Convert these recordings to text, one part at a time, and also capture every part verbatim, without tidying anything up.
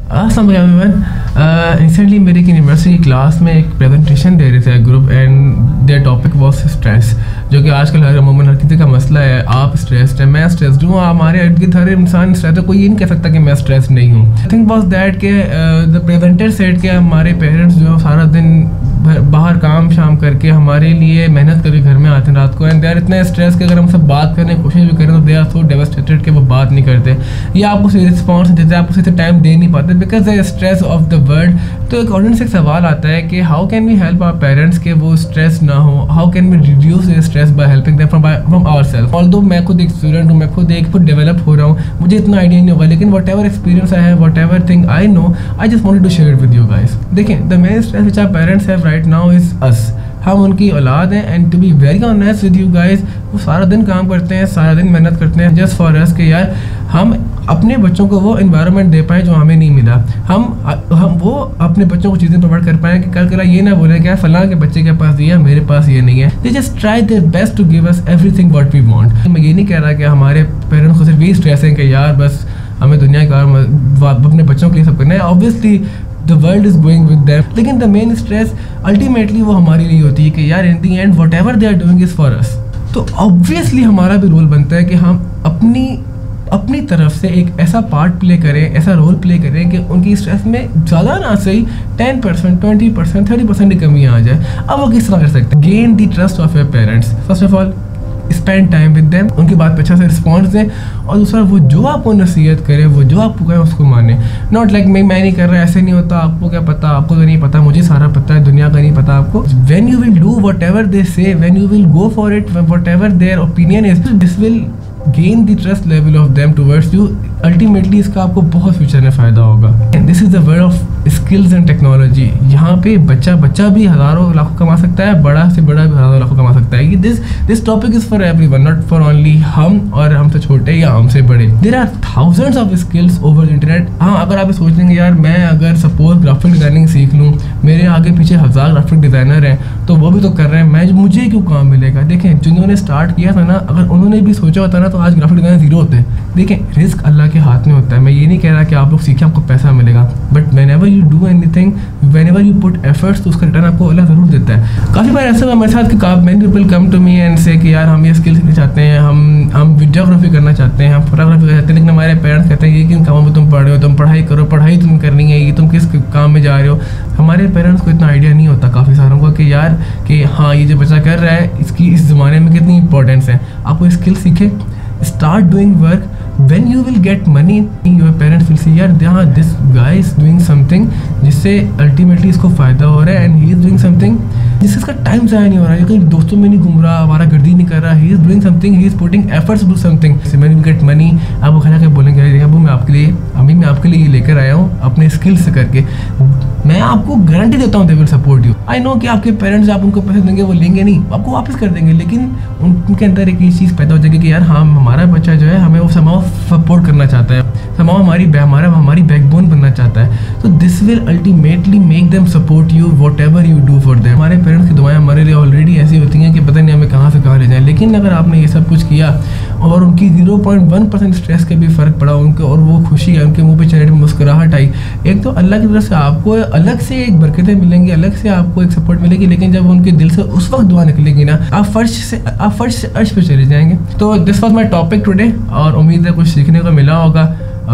अस्सलाम वालेकुम। रिसेंटली मेरी एक यूनिवर्सिटी की क्लास में एक प्रेजेंटेशन दे रहे थे group and their topic was stress, जो कि आजकल हर अमूमन हर किसी का मसला है। आप स्ट्रेस्ड है, मैं स्ट्रेस्ड हूँ, हमारे इर्द गिर्द हर इंसान स्ट्रेस्ड है, कोई ये नहीं कह सकता कि मैं स्ट्रेस नहीं हूँ। आई थिंक वाज दैट के द प्रेजेंटर सेड के हमारे पेरेंट्स जो सारा दिन बाहर काम शाम करके हमारे लिए मेहनत करके घर में आते हैं रात को, एंड दे आर इतने स्ट्रेस के अगर हम सब बात करने की कोशिश भी करें तो दे आर सो डेवास्टेटेड कि वो बात नहीं करते या आपको सही रिस्पॉन्स देते, आपको सही टाइम दे नहीं पाते because the stress of the world. तो एक ऑडियंस से एक सवाल आता है कि how can we help our parents के वो स्ट्रेस ना हो, how can we reduce the stress by helping them from from ourself. Although मैं खुद एक स्टूडेंट हूँ, मैं खुद एक खुद डेवलप हो रहा हूँ, मुझे इतना आइडिया नहीं होगा, लेकिन whatever experience I have, whatever thing I know, I just wanted to share it with you guys. देखें, the main stress which our parents have right now is us. हम उनकी औलाद हैं and to be very honest with you guys, वो सारा दिन काम करते हैं, सारा दिन मेहनत करते हैं जस्ट फॉर अस कि यार हम अपने बच्चों को वो इन्वायरमेंट दे पाएँ जो हमें नहीं मिला, हम हम वो अपने बच्चों को चीज़ें प्रोवाइड कर पाएँ कि कल कल ये ना बोले कि फलां के बच्चे के पास ये है, मेरे पास ये नहीं है। They just try their best to give us everything what we want. मैं ये नहीं कह रहा कि हमारे पेरेंट्स को सिर्फ यही स्ट्रेस है कि यार बस हमें दुनिया का अपने बच्चों के लिए सब करना है। Obviously the world is going with them, लेकिन द मेन स्ट्रेस अल्टीमेटली वो हमारे लिए होती है कि यार in the end whatever they are doing is for us. तो ऑब्वियसली हमारा भी रोल बनता है कि हम अपनी अपनी तरफ से एक ऐसा पार्ट प्ले करें, ऐसा रोल प्ले करें कि उनकी स्ट्रेस में ज़्यादा ना सही ten percent twenty percent thirty percent की कमी आ जाए। अब वो किस तरह कर सकते हैं? Gain the trust of your parents. First of all spend time with them, उनकी बात पे अच्छा से रिस्पॉन्स दें, और दूसरा वो जो आपको नसीहत करे, वो जो आपको कहे उसको माने। नॉट लाइक मैं मैं नहीं कर रहा, ऐसे नहीं होता, आपको क्या पता, आपको तो नहीं पता, मुझे सारा पता है, दुनिया का नहीं पता आपको। When you will do whatever they say, when you will go for it, whatever their opinion is, this will gain the trust level of them towards you. Ultimately इसका आपको बहुत फ्यूचर में फ़ायदा होगा। This is the world of skills and technology. यहाँ पे बच्चा बच्चा भी हज़ारों लाखों कमा सकता है, बड़ा से बड़ा भी हज़ारों लाखों कमा सकता है। This this topic is for everyone, not for only हम और हमसे छोटे या हमसे बड़े। There are thousands of skills over the internet. हाँ, अगर आप सोच लेंगे यार मैं अगर सपोज ग्राफिक डिज़ाइनिंग सीख लूँ, मेरे आगे पीछे हज़ार ग्राफिक डिज़ाइनर हैं तो वो भी तो कर रहे हैं, मैं मुझे क्यों काम मिलेगा? देखें, जिन्होंने स्टार्ट किया था ना, अगर उन्होंने भी सोचा होता ना तो आज ग्राफिक डिज़ाइनर जीरो होते हैं। देखें, रिस्क अल्लाह के हाथ में होता है। मैं ये नहीं कह रहा कि आप लोग सीखें आपको पैसा मिलेगा, but whenever you do anything, whenever you put efforts, तो उसका रिटर्न आपको अल्लाह ज़रूर देता है। काफ़ी बार ऐसा हुआ मेरे साथ कि many people come to me and say कि यार हम ये स्किल सीखना चाहते हैं, हम हम वीडियोग्राफी करना चाहते हैं, हम फोटोग्राफी करना चाहते हैं, लेकिन हमारे पेरेंट्स कहते हैं ये किन कामों में तुम पढ़ रहे हो, तुम पढ़ाई करो, पढ़ाई तुम करनी है, ये तुम किस काम में जा रहे हो। हमारे पेरेंट्स को इतना आइडिया नहीं होता काफ़ी सारों को कि यार कि हाँ ये जो बच्चा कर रहा है इसकी इस ज़माने में कितनी इंपॉर्टेंस है। आपको स्किल सीखे, start doing work, when you will get money your parents will see यार हाँ this guy is doing something जिससे ultimately इसको फ़ायदा हो रहा है, and he is doing something जिससे इसका टाइम ज़ाया नहीं हो रहा है, कहीं दोस्तों में नहीं घूम रहा, हमारा गर्दी नहीं कर रहा, he is doing something, he is putting efforts to do something। when you get money आपको खा के बोलेंगे अबू मैं आपके लिए अम्मी मैं आपके लिए ये लेकर आया हूँ अपने स्किल से करके, मैं आपको गारंटी देता हूँ they will support you. I know कि आपके पेरेंट्स आप उनको पैसे देंगे वो लेंगे नहीं, आपको वापस कर देंगे, लेकिन उनके अंदर एक चीज़ पैदा हो जाएगी कि यार हाँ हमारा बच्चा जो है हमें वो समाओ सपोर्ट करना चाहता है, समाओ हमारी हमारा हमारी बैकबोन बनना चाहता है। तो this will ultimately make them support you whatever you do for them. हमारे पेरेंट्स की दुआएं हमारे लिए ऑलरेडी ऐसी होती हैं कि पता नहीं हमें कहाँ से कहाँ ले जाएं, लेकिन अगर आपने ये सब कुछ किया और उनकी zero point one percent stress का भी फ़र्क पड़ा उनके, और वो खुशी है उनके मुँह पे, चेहरे पे मुस्कुराहट आई, एक तो अल्लाह की तरफ से आपको अलग से एक बरकतें मिलेंगी, अलग से आपको एक सपोर्ट मिलेगी, लेकिन जब उनके दिल से उस वक्त दुआ निकलेगी ना, आप फर्श से आप फर्श से अर्श पे चले जाएंगे। तो this was my topic today, और उम्मीद है कुछ सीखने को मिला होगा।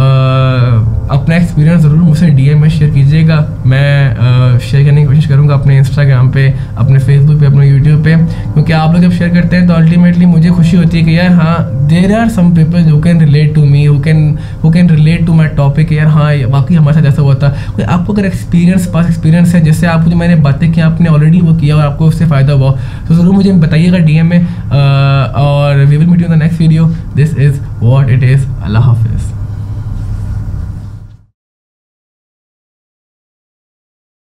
Uh, अपना एक्सपीरियंस ज़रूर मुझसे डीएम में शेयर कीजिएगा, मैं शेयर uh, करने की कोशिश करूँगा अपने इंस्टाग्राम पे, अपने फेसबुक पे, अपने यूट्यूब पे, क्योंकि आप लोग जब शेयर करते हैं तो अल्टीमेटली मुझे खुशी होती है कि यार हाँ there are some people who can relate to me, who can who can relate to my topic. यार हाँ वाकई हमारे साथ ऐसा हुआ था। कोई आपको अगर एक्सपीरियंस पास एक्सपीरियंस है जिससे आपको जो मैंने बातें की आपने ऑलरेडी वो किया और आपको उससे फ़ायदा हुआ, तो ज़रूर मुझे बताइएगा डीएम में, uh, और we will meet you in the next video. This is what it is. Allah हाफिज़।